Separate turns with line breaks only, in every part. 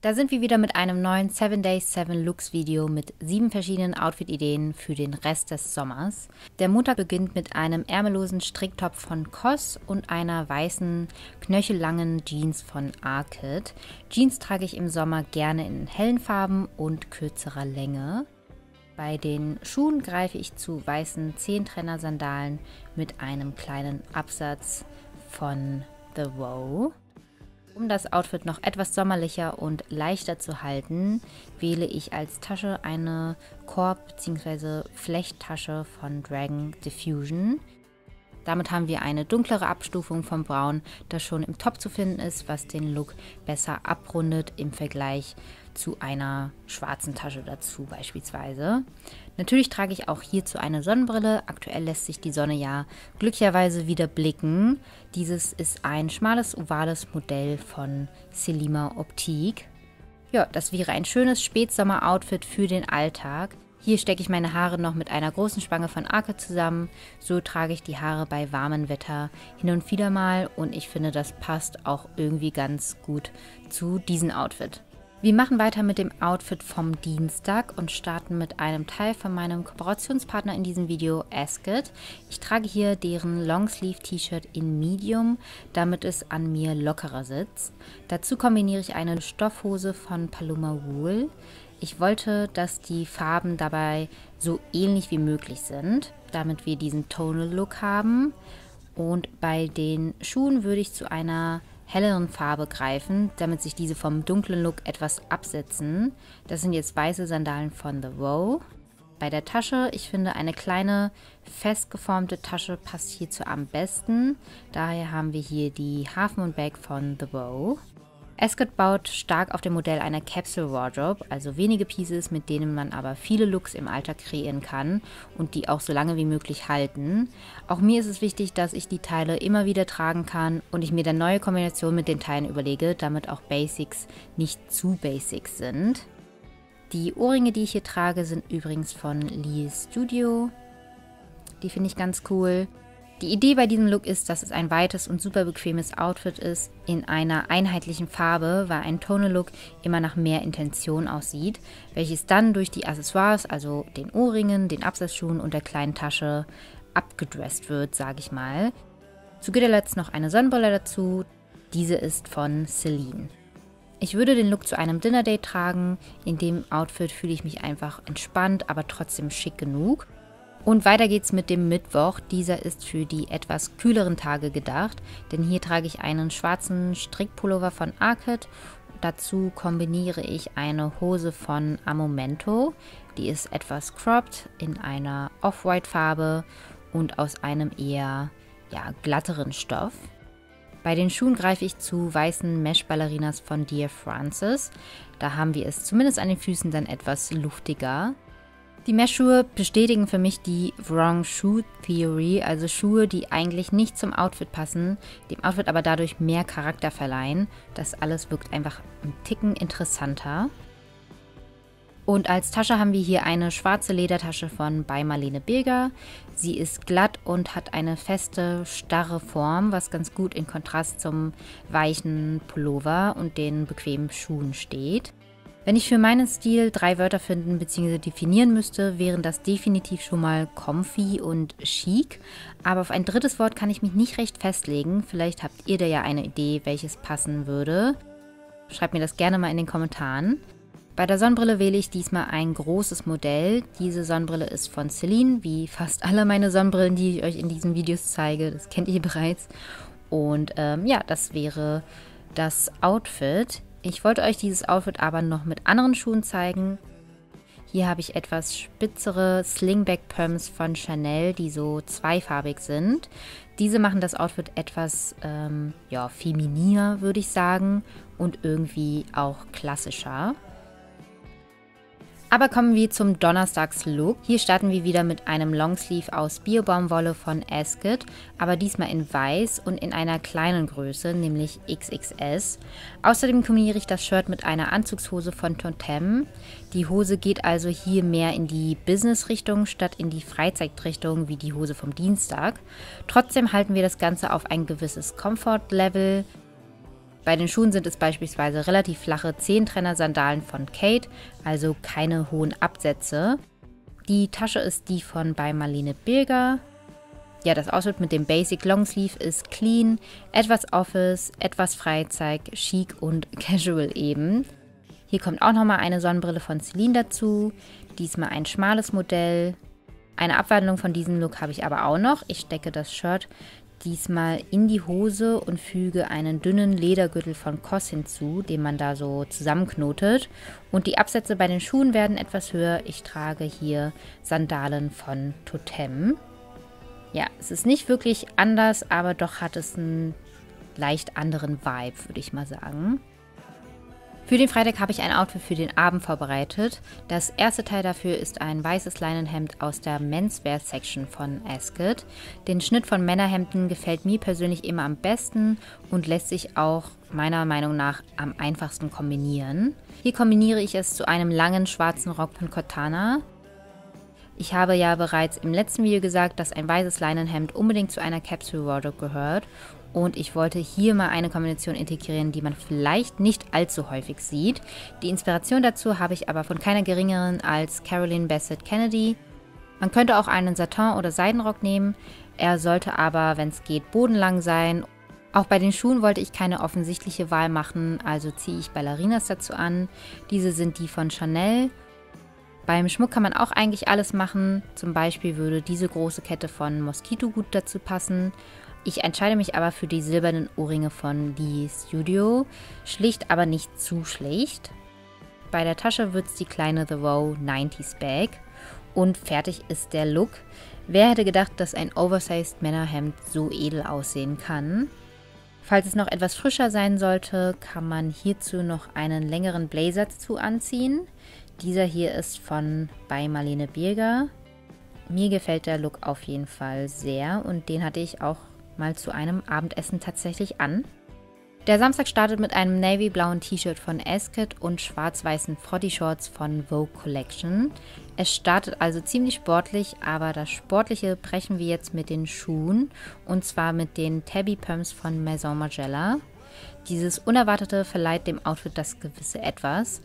Da sind wir wieder mit einem neuen 7 Days 7 Looks Video mit 7 verschiedenen Outfit-Ideen für den Rest des Sommers. Der Montag beginnt mit einem ärmellosen Stricktop von COS und einer weißen, knöchellangen Jeans von Arket. Jeans trage ich im Sommer gerne in hellen Farben und kürzerer Länge. Bei den Schuhen greife ich zu weißen Zehentrenner-Sandalen mit einem kleinen Absatz von The Wow. Um das Outfit noch etwas sommerlicher und leichter zu halten, wähle ich als Tasche eine Korb- bzw. Flechttasche von Dragon Diffusion. Damit haben wir eine dunklere Abstufung von Braun, das schon im Top zu finden ist, was den Look besser abrundet im Vergleich zu einer schwarzen Tasche dazu beispielsweise. Natürlich trage ich auch hierzu eine Sonnenbrille. Aktuell lässt sich die Sonne ja glücklicherweise wieder blicken. Dieses ist ein schmales, ovales Modell von Selima Optik. Ja, das wäre ein schönes Spätsommer-Outfit für den Alltag. Hier stecke ich meine Haare noch mit einer großen Spange von Arket zusammen. So trage ich die Haare bei warmem Wetter hin und wieder mal und ich finde, das passt auch irgendwie ganz gut zu diesem Outfit. Wir machen weiter mit dem Outfit vom Dienstag und starten mit einem Teil von meinem Kooperationspartner in diesem Video, Asket. Ich trage hier deren Longsleeve-T-Shirt in Medium, damit es an mir lockerer sitzt. Dazu kombiniere ich eine Stoffhose von Paloma Wool. Ich wollte, dass die Farben dabei so ähnlich wie möglich sind, damit wir diesen Tonal Look haben. Und bei den Schuhen würde ich zu einer helleren Farbe greifen, damit sich diese vom dunklen Look etwas absetzen. Das sind jetzt weiße Sandalen von The Wow. Bei der Tasche, ich finde, eine kleine, festgeformte Tasche passt hierzu am besten. Daher haben wir hier die Half Moon Bag von The Wow. Asket baut stark auf dem Modell einer Capsule Wardrobe, also wenige Pieces, mit denen man aber viele Looks im Alltag kreieren kann und die auch so lange wie möglich halten. Auch mir ist es wichtig, dass ich die Teile immer wieder tragen kann und ich mir dann neue Kombinationen mit den Teilen überlege, damit auch Basics nicht zu Basics sind. Die Ohrringe, die ich hier trage, sind übrigens von Lee Studio. Die finde ich ganz cool. Die Idee bei diesem Look ist, dass es ein weites und super bequemes Outfit ist in einer einheitlichen Farbe, weil ein Tonal Look immer nach mehr Intention aussieht, welches dann durch die Accessoires, also den Ohrringen, den Absatzschuhen und der kleinen Tasche abgedresst wird, sage ich mal. Zu guter Letzt noch eine Sonnenbrille dazu, diese ist von Celine. Ich würde den Look zu einem Dinner-Date tragen, in dem Outfit fühle ich mich einfach entspannt, aber trotzdem schick genug. Und weiter geht's mit dem Mittwoch. Dieser ist für die etwas kühleren Tage gedacht, denn hier trage ich einen schwarzen Strickpullover von Arket. Dazu kombiniere ich eine Hose von Amomento. Die ist etwas cropped in einer Off-White-Farbe und aus einem eher glatteren Stoff. Bei den Schuhen greife ich zu weißen Mesh-Ballerinas von Dear Francis. Da haben wir es zumindest an den Füßen dann etwas luftiger. Die Mesh-Schuhe bestätigen für mich die Wrong Shoe Theory, also Schuhe, die eigentlich nicht zum Outfit passen, dem Outfit aber dadurch mehr Charakter verleihen. Das alles wirkt einfach ein Ticken interessanter. Und als Tasche haben wir hier eine schwarze Ledertasche von bei Marlene Birger. Sie ist glatt und hat eine feste, starre Form, was ganz gut in Kontrast zum weichen Pullover und den bequemen Schuhen steht. Wenn ich für meinen Stil 3 Wörter finden bzw. definieren müsste, wären das definitiv schon mal comfy und chic. Aber auf ein drittes Wort kann ich mich nicht recht festlegen. Vielleicht habt ihr da ja eine Idee, welches passen würde. Schreibt mir das gerne mal in den Kommentaren. Bei der Sonnenbrille wähle ich diesmal ein großes Modell. Diese Sonnenbrille ist von Celine, wie fast alle meine Sonnenbrillen, die ich euch in diesen Videos zeige. Das kennt ihr bereits. Und das wäre das Outfit. Ich wollte euch dieses Outfit aber noch mit anderen Schuhen zeigen. Hier habe ich etwas spitzere Slingback-Pumps von Chanel, die so zweifarbig sind. Diese machen das Outfit etwas femininer, würde ich sagen, und irgendwie auch klassischer. Aber kommen wir zum Donnerstags-Look. Hier starten wir wieder mit einem Longsleeve aus Bio-Baumwolle von Asket, aber diesmal in weiß und in einer kleinen Größe, nämlich XXS. Außerdem kombiniere ich das Shirt mit einer Anzugshose von Totem. Die Hose geht also hier mehr in die Business-Richtung statt in die Freizeitrichtung wie die Hose vom Dienstag. Trotzdem halten wir das Ganze auf ein gewisses Comfort-Level. Bei den Schuhen sind es beispielsweise relativ flache Zehentrenner-Sandalen von Kate, also keine hohen Absätze. Die Tasche ist die von bei Marlene Birger. Ja, das Outfit mit dem Basic Longsleeve ist clean, etwas Office, etwas Freizeit, chic und casual eben. Hier kommt auch nochmal eine Sonnenbrille von Celine dazu, diesmal ein schmales Modell. Eine Abwandlung von diesem Look habe ich aber auch noch. Ich stecke das Shirt diesmal in die Hose und füge einen dünnen Ledergürtel von COS hinzu, den man da so zusammenknotet. Und die Absätze bei den Schuhen werden etwas höher. Ich trage hier Sandalen von Totem. Ja, es ist nicht wirklich anders, aber doch hat es einen leicht anderen Vibe, würde ich mal sagen. Für den Freitag habe ich ein Outfit für den Abend vorbereitet. Das erste Teil dafür ist ein weißes Leinenhemd aus der Menswear Section von Asket. Den Schnitt von Männerhemden gefällt mir persönlich immer am besten und lässt sich auch meiner Meinung nach am einfachsten kombinieren. Hier kombiniere ich es zu einem langen schwarzen Rock von Cortana. Ich habe ja bereits im letzten Video gesagt, dass ein weißes Leinenhemd unbedingt zu einer Capsule Wardrobe gehört. Und ich wollte hier mal eine Kombination integrieren, die man vielleicht nicht allzu häufig sieht. Die Inspiration dazu habe ich aber von keiner geringeren als Caroline Bassett Kennedy. Man könnte auch einen Satin- oder Seidenrock nehmen. Er sollte aber, wenn es geht, bodenlang sein. Auch bei den Schuhen wollte ich keine offensichtliche Wahl machen, also ziehe ich Ballerinas dazu an. Diese sind die von Chanel. Beim Schmuck kann man auch eigentlich alles machen. Zum Beispiel würde diese große Kette von Mosquito gut dazu passen. Ich entscheide mich aber für die silbernen Ohrringe von Lee Studio. Schlicht, aber nicht zu schlicht. Bei der Tasche wird es die kleine The Vow 90s Bag. Und fertig ist der Look. Wer hätte gedacht, dass ein Oversized Männerhemd so edel aussehen kann? Falls es noch etwas frischer sein sollte, kann man hierzu noch einen längeren Blazer dazu anziehen. Dieser hier ist von bei Marlene Birger. Mir gefällt der Look auf jeden Fall sehr und den hatte ich auch mal zu einem Abendessen tatsächlich an. Der Samstag startet mit einem navy-blauen T-Shirt von Asket und schwarz-weißen Froddy-Shorts von Vogue Collection. Es startet also ziemlich sportlich, aber das Sportliche brechen wir jetzt mit den Schuhen und zwar mit den Tabby Pumps von Maison Margiela. Dieses Unerwartete verleiht dem Outfit das gewisse Etwas.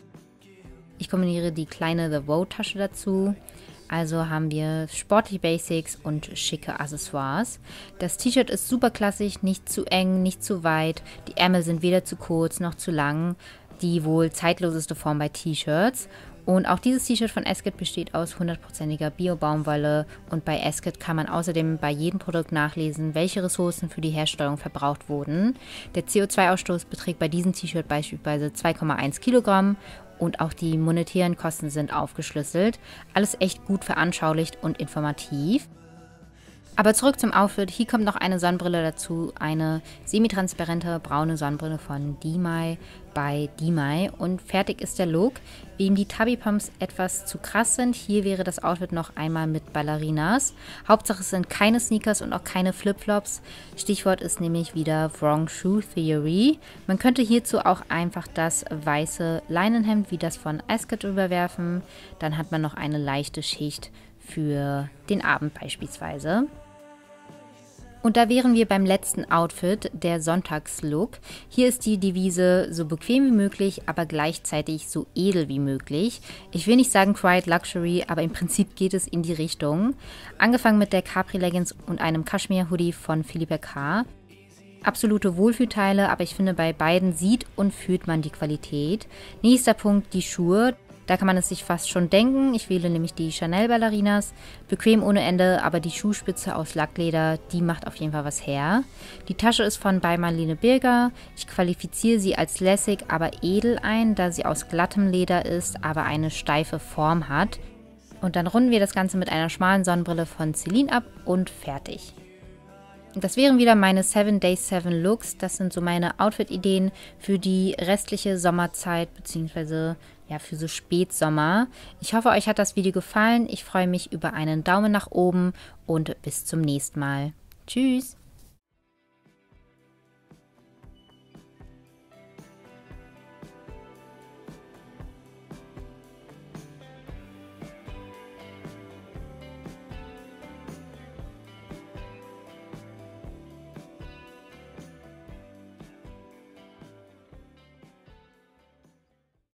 Ich kombiniere die kleine The Vow Tasche dazu. Also haben wir sportliche Basics und schicke Accessoires. Das T-Shirt ist super klassisch, nicht zu eng, nicht zu weit. Die Ärmel sind weder zu kurz noch zu lang. Die wohl zeitloseste Form bei T-Shirts. Und auch dieses T-Shirt von Asket besteht aus 100%iger Bio-Baumwolle. Und bei Asket kann man außerdem bei jedem Produkt nachlesen, welche Ressourcen für die Herstellung verbraucht wurden. Der CO2-Ausstoß beträgt bei diesem T-Shirt beispielsweise 2,1 Kilogramm. Und auch die monetären Kosten sind aufgeschlüsselt. Alles echt gut veranschaulicht und informativ. Aber zurück zum Outfit. Hier kommt noch eine Sonnenbrille dazu. Eine semi-transparente braune Sonnenbrille von Dimay bei Dimay. Und fertig ist der Look. Wem die Tabby Pumps etwas zu krass sind, hier wäre das Outfit noch einmal mit Ballerinas. Hauptsache es sind keine Sneakers und auch keine Flipflops. Stichwort ist nämlich wieder Wrong Shoe Theory. Man könnte hierzu auch einfach das weiße Leinenhemd wie das von Asket überwerfen. Dann hat man noch eine leichte Schicht für den Abend beispielsweise. Und da wären wir beim letzten Outfit, der Sonntagslook. Hier ist die Devise so bequem wie möglich, aber gleichzeitig so edel wie möglich. Ich will nicht sagen Quiet Luxury, aber im Prinzip geht es in die Richtung. Angefangen mit der Capri Leggings und einem Kaschmir-Hoodie von Philippe K. Absolute Wohlfühlteile, aber ich finde, bei beiden sieht und fühlt man die Qualität. Nächster Punkt, die Schuhe. Da kann man es sich fast schon denken. Ich wähle nämlich die Chanel Ballerinas. Bequem ohne Ende, aber die Schuhspitze aus Lackleder, die macht auf jeden Fall was her. Die Tasche ist von bei Marlene Birger. Ich qualifiziere sie als lässig, aber edel ein, da sie aus glattem Leder ist, aber eine steife Form hat. Und dann runden wir das Ganze mit einer schmalen Sonnenbrille von Celine ab und fertig. Das wären wieder meine 7 Days 7 Looks. Das sind so meine Outfit-Ideen für die restliche Sommerzeit, beziehungsweise ja, für so Spätsommer. Ich hoffe, euch hat das Video gefallen. Ich freue mich über einen Daumen nach oben und bis zum nächsten Mal. Tschüss!